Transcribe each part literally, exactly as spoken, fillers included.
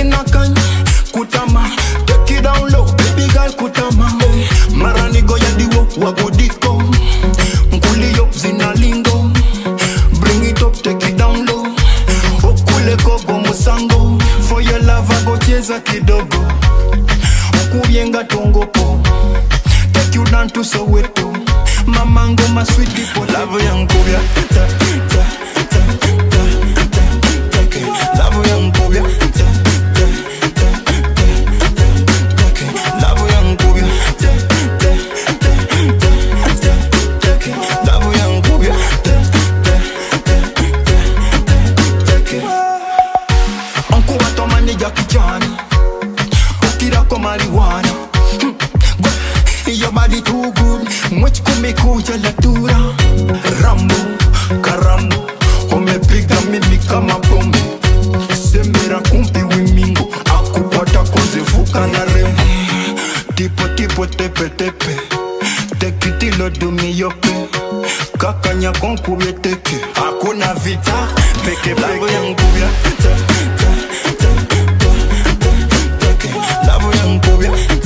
Binakany, kutama, take it down low, baby girl kutama. Maranigo ya diwo, wagodiko, mkuliyo zinalingo. Bring it up, take it down low. Okule kogo musango, for your love I go cheza kidogo. Okuyenga tongopo, take you down to Soweto. Mamango my sweet people, love yang kubia. Ta ta ta ta ta take it, love yang kubia. Ta ta ta ta ta take it, love yang kubia. Ta ta ta ta ta take it, love yang kubia. Ta ta ta ta take it. Uncle wato mani Jackie Chan, ukira kwa marijuana. Your body too good, much kumekuja latura. Rambo, karambo, umepiga mimi kama bombe. Semera kumpi wimingo, akupata kuzivuka na rembo. Tipo tipo tepe tepe, tekitilo dumi yope. Kakanya konkubye teke, hakuna vita, peke peke yankubya. Ta ta ta ta ta teke, love yankubya.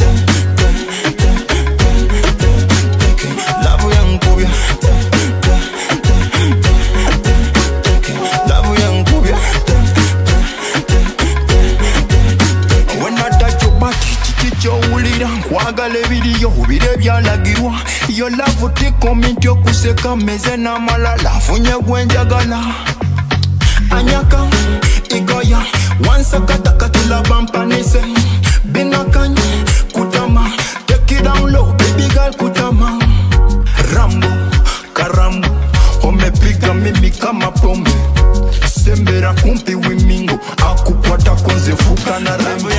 Kwagale video bide byalagirwa. Yo love te comment yo kuseka meze na malala. Funye gwenjagala anyaka igoya. Once akataka kila bampanise. Binakany kutama, take it down low, baby girl kutama. Rambo, karambo, umepiga mimi kama pombe. Sembera kumpi wimingo, akupata konze fuka na rembo.